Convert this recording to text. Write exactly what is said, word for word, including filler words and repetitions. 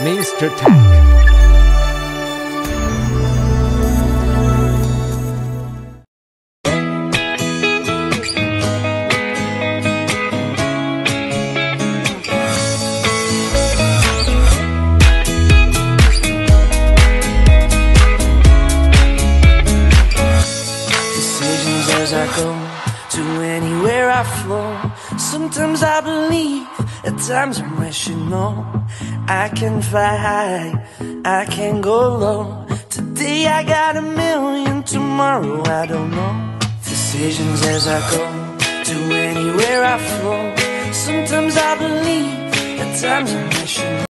Mister Tech. As I go to anywhere I flow, sometimes I believe, at times I'm rational. I can fly high, I can go low. Today I got a million, tomorrow I don't know. Decisions as I go to anywhere I flow, sometimes I believe, at times I'm rational.